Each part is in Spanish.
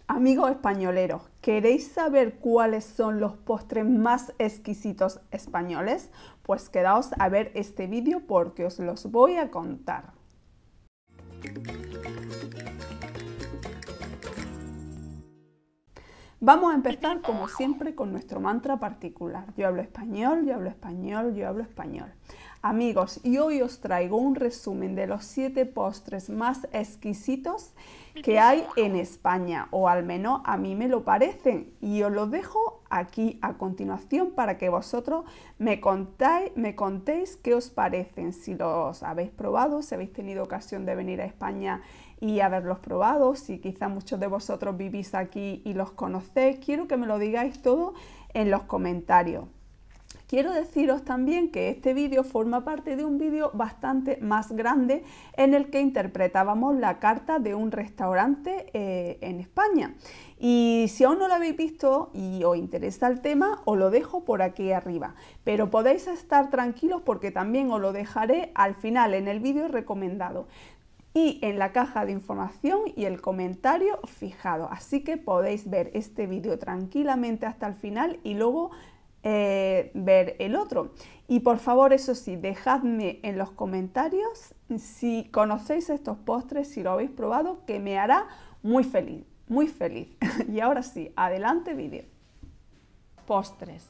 Amigos españoleros, ¿queréis saber cuáles son los postres más exquisitos españoles? Pues quedaos a ver este vídeo porque os los voy a contar. Vamos a empezar como siempre con nuestro mantra particular. Yo hablo español, yo hablo español, yo hablo español. Amigos, y hoy os traigo un resumen de los 7 postres más exquisitos que hay en España, o al menos a mí me lo parecen, y os los dejo aquí a continuación para que vosotros me contéis qué os parecen, si los habéis probado, si habéis tenido ocasión de venir a España y haberlos probado, si quizá muchos de vosotros vivís aquí y los conocéis. Quiero que me lo digáis todo en los comentarios. Quiero deciros también que este vídeo forma parte de un vídeo bastante más grande en el que interpretábamos la carta de un restaurante en España. Y si aún no lo habéis visto y os interesa el tema, os lo dejo por aquí arriba. Pero podéis estar tranquilos porque también os lo dejaré al final en el vídeo recomendado y en la caja de información y el comentario fijado. Así que podéis ver este vídeo tranquilamente hasta el final y luego ver el otro. Y por favor, eso sí, dejadme en los comentarios si conocéis estos postres, si lo habéis probado, que me hará muy feliz, muy feliz. Y ahora sí, adelante vídeo. Postres.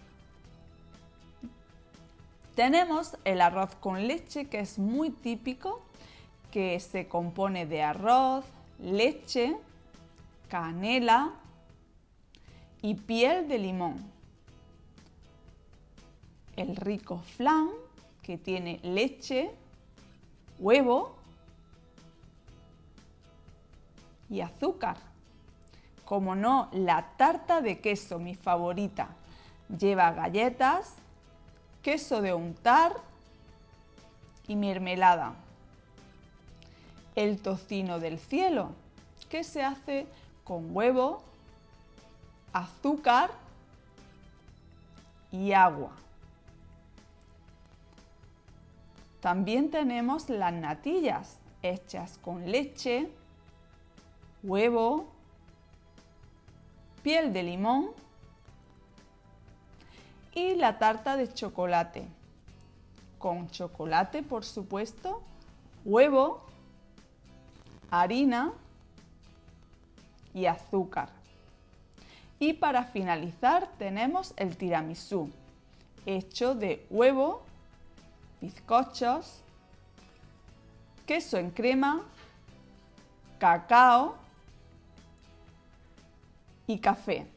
Tenemos el arroz con leche, que es muy típico, que se compone de arroz, leche, canela y piel de limón. El rico flan, que tiene leche, huevo y azúcar. Como no, la tarta de queso, mi favorita. Lleva galletas, queso de untar y mermelada. El tocino del cielo, que se hace con huevo, azúcar y agua. También tenemos las natillas, hechas con leche, huevo, piel de limón y la tarta de chocolate, con chocolate por supuesto, huevo, harina y azúcar. Y para finalizar tenemos el tiramisú, hecho de huevo, bizcochos, queso en crema, cacao y café.